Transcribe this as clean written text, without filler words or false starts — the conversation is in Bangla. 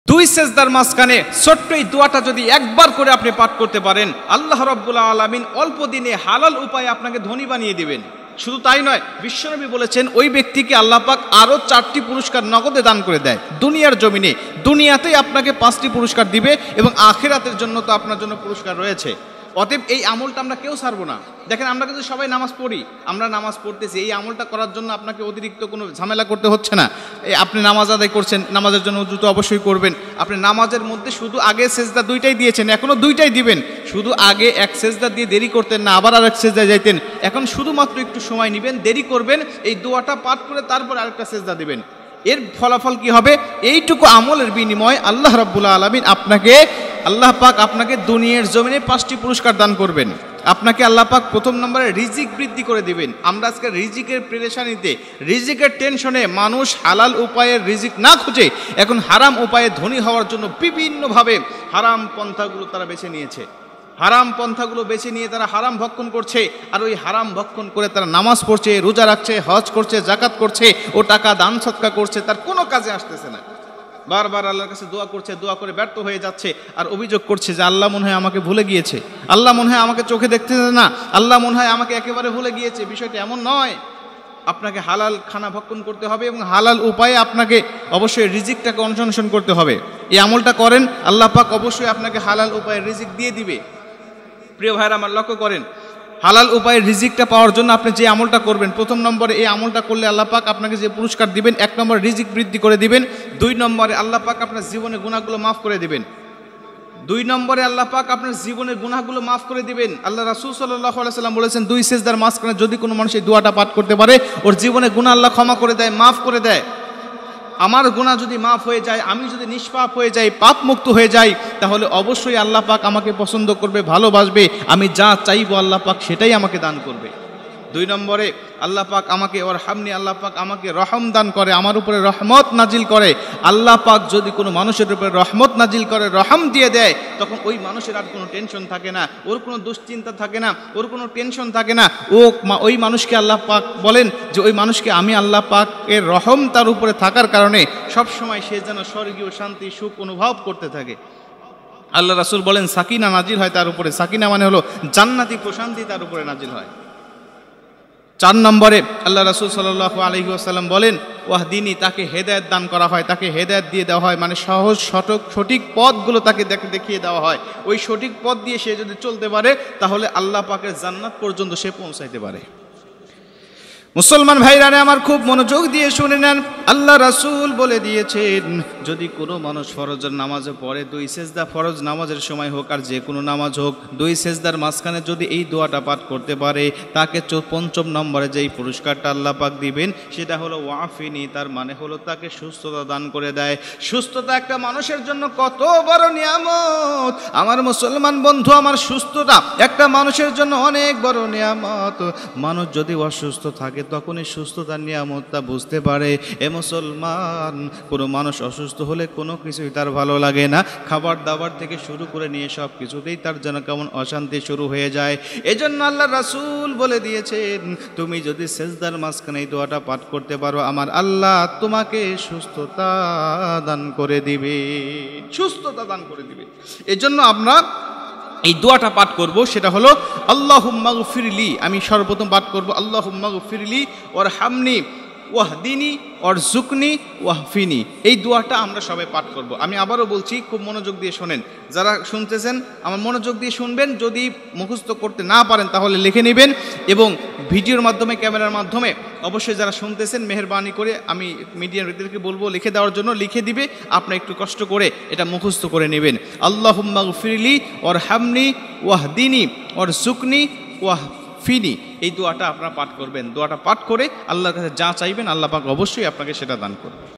দুই সেজদার মাঝখানে ছোট্ট এই দোয়াটা যদি একবার করে আপনি পাঠ করতে পারেন, আল্লাহ রাব্বুল আলামিন অল্প দিনে হালাল উপায়ে আপনাকে ধনী বানিয়ে দিবেন। শুধু তাই নয়, বিশ্বনবী বলেছেন ওই ব্যক্তিকে আল্লাহ পাক আরো 4টি পুরস্কার নগদে দান করে দেয় দুনিয়ার জমিনে। দুনিয়াতেই আপনাকে 5টি পুরস্কার দিবে এবং আখিরাতের জন্য তো আপনার জন্য পুরস্কার রয়েছে। অতএব এই আমলটা আমরা কেউ ছাড়বো না। দেখেন, আমরা কিন্তু সবাই নামাজ পড়ি, আমরা নামাজ পড়তেছি, এই আমলটা করার জন্য আপনাকে অতিরিক্ত কোনো ঝামেলা করতে হচ্ছে না। আপনি নামাজ আদায় করছেন, নামাজের জন্য উযু তো অবশ্যই করবেন। আপনি নামাজের মধ্যে শুধু আগে সেজদা 2টাই দিয়েছেন, এখনও 2টাই দিবেন। শুধু আগে এক সেজদা দিয়ে দেরি করতেন না, আবার আরেক সেজদায় যাইতেন। এখন শুধুমাত্র একটু সময় নেবেন, দেরি করবেন, এই দোয়াটা পাঠ করে তারপর আরেকটা সেজদা দিবেন। এর ফলাফল কি হবে? এইটুকু আমলের বিনিময়ে আল্লাহ রাব্বুল আলামিন আল্লাহ পাক আপনাকে দুনিয়ার জমিনে 5টি পুরস্কার দান করবেন। আপনাকে আল্লাহ পাক প্রথম নম্বরে রিজিক বৃদ্ধি করে দিবেন। আমরা আজকে রিজিকের পেরেশানিতে, রিজিকের টেনশনে মানুষ হালাল উপায়ের রিজিক না খুঁজে এখন হারাম উপায়ে ধনী হওয়ার জন্য বিভিন্নভাবে হারাম পন্থাগুলো তারা বেছে নিয়েছে। হারাম পন্থাগুলো বেছে নিয়ে তারা হারাম ভক্ষণ করছে, আর ওই হারাম ভক্ষণ করে তারা নামাজ পড়ছে, রোজা রাখছে, হজ করছে, জাকাত করছে, ও টাকা দান সদকা করছে, তার কোনো কাজে আসতেছে না। বারবার আল্লাহর কাছে দোয়া করছে, দোয়া করে ব্যর্থ হয়ে যাচ্ছে, আর অভিযোগ করছে যে আল্লাহ মনে হয় আমাকে ভুলে গিয়েছে, আল্লাহ মনে হয় আমাকে চোখে দেখতেছে না, আল্লাহ মনে হয় আমাকে একেবারে ভুলে গিয়েছে। বিষয়টা এমন নয়। আপনাকে হালাল খানা ভক্ষণ করতে হবে এবং হালাল উপায়ে আপনাকে অবশ্যই রিজিকটাকে অন্বেষণ করতে হবে। এই আমলটা করেন, আল্লাহ পাক অবশ্যই আপনাকে হালাল উপায়ে রিজিক দিয়ে দিবে। প্রিয় ভাইরা আমার, লক্ষ্য করেন, হালাল উপায়ে রিজিকটা পাওয়ার জন্য আপনি যে আমলটা করবেন, প্রথম নম্বরে এই আমলটা করলে আল্লাহ পাক আপনাকে যে পুরস্কার দিবেন, 1 নম্বরে রিজিক বৃদ্ধি করে দিবেন, 2 নম্বরে আল্লাহ পাক আপনার জীবনের গুনাহগুলো মাফ করে দিবেন। 2 নম্বরে আল্লাহ পাক আপনার জীবনের গুনাহগুলো মাফ করে দিবেন। আল্লাহ রাসূল সাল্লাল্লাহু আলাইহি ওয়াসাল্লাম বলেছেন, 2 সেজদার মাঝখানে যদি কোনো মানুষ এই দোয়াটা পাঠ করতে পারে, ওর জীবনের গুনাহ আল্লাহ ক্ষমা করে দেয়, মাফ করে দেয়। আমার গুনাহ যদি মাফ হয়ে যায়, আমি যদি নিষ্পাপ হয়ে যাই, পাপ মুক্ত হয়ে যাই, তাহলে অবশ্যই আল্লাহ পাক আমাকে পছন্দ করবে, ভালোবাসবে। আমি যা চাইবো আল্লাহ পাক সেটাই আমাকে দান করবে। 2 নম্বরে আল্লাহ পাক আমাকে ওয়ারহামনি, আল্লাহ পাক আমাকে রহম দান করে, আমার উপরে রহমত নাজিল করে। আল্লাহ পাক যদি কোনো মানুষের উপরে রহমত নাজিল করে, রহম দিয়ে দেয়, তখন ওই মানুষের আর কোনো টেনশন থাকে না, ওর কোনো দুশ্চিন্তা থাকে না, ওর কোনো টেনশন থাকে না। ওই মানুষকে আল্লাহ পাক বলেন যে ওই মানুষকে আমি আল্লাহ পাকের রহম তার উপরে থাকার কারণে সবসময় সে যেন স্বর্গীয় শান্তি সুখ অনুভব করতে থাকে। আল্লাহ রাসূল বলেন সাকিনা নাজিল হয় তার উপরে। সাকিনা মানে হলো জান্নাতি প্রশান্তি তার উপরে নাজিল হয়। 4 নম্বরে আল্লাহ রাসূল সাল্লাল্লাহু আলাইহি ওয়াসাল্লাম বলেন ওয়াহদিনী, তাকে হেদায়েত দান করা হয়, তাকে হেদায়েত দিয়ে দেওয়া হয়, মানে সহজ সঠিক পথগুলো তাকে দেখিয়ে দেওয়া হয়। ওই সঠিক পথ দিয়ে সে যদি চলতে পারে, তাহলে আল্লাহ পাকের জান্নাত পর্যন্ত সে পৌঁছাইতে পারে। মুসলমান ভাইরা আমার, খুব মনোযোগ দিয়ে শুনে নেন। আল্লাহ রাসূল বলে দিয়েছেন, যদি কোনো মানুষ ফরজের নামাজে পড়ে, 2 সেজদা, ফরজ নামাজের সময় হোক আর যে কোনো নামাজ হোক, 2 সেজদার মাঝখানে যদি এই দোয়াটা পাঠ করতে পারে, তাকে 5ম নম্বরে যেই পুরস্কারটা আল্লাহ পাক দিবেন সেটা হলো ওয়াফিনি। তার মানে হলো তাকে সুস্থতা দান করে দেয়। সুস্থতা একটা মানুষের জন্য কত বড় নিয়ামত আমার মুসলমান বন্ধু, আমার সুস্থতা একটা মানুষের জন্য অনেক বড় নিয়ামত। মানুষ যদি অসুস্থ থাকে তখনই সুস্থতার নিয়ামতটা বুঝতে পারে। এ মুসলমান, কোনো মানুষ অসুস্থ হলে কোনো কিছুই তার ভালো লাগে না, খাবার দাবার থেকে শুরু করে নিয়ে সব কিছুতেই তার যেন কেমন অশান্তি শুরু হয়ে যায়। এজন্য আল্লাহ রাসূল বলে দিয়েছেন, তুমি যদি সেজদার মাঝখানে এই দোয়াটা পাঠ করতে পারো, আমার আল্লাহ তোমাকে সুস্থতা দান করে দিবে, সুস্থতা দান করে দিবে। এজন্য আমরা এই দোয়াটা পাঠ করব, সেটা হলো আল্লাহুম্মা গফিরলি। আমি সর্বপ্রথম পাঠ করব আল্লাহুম্মা গফিরলি ওয়ারহামনি ওয়াহদিনি ওয়ারযুকনি ওয়াহফিনি। এই দোয়াটা আমরা সবাই পাঠ করব। আমি আবারও বলছি, খুব মনোযোগ দিয়ে শোনেন। যারা শুনতেছেন আমার মনোযোগ দিয়ে শুনবেন। যদি মুখস্থ করতে না পারেন তাহলে লিখে নেবেন, এবং ভিডিওর মাধ্যমে, ক্যামেরার মাধ্যমে অবশ্যই যারা শুনতেছেন মেহেরবানি করে আমি মিডিয়াদেরকে বলবো লিখে দেওয়ার জন্য, লিখে দিবে। আপনি একটু কষ্ট করে এটা মুখস্থ করে নেবেন। আল্লাহুম্মা গফিরলি ওয়ারহামনি ওয়াহদিনি ওয়ারযুকনি ওয়াহফিনি। এই দোয়াটা আপনারা পাঠ করবেন। দোয়াটা পাঠ করে আল্লাহর কাছে যা চাইবেন আল্লাহ পাক অবশ্যই আপনাকে সেটা দান করবে।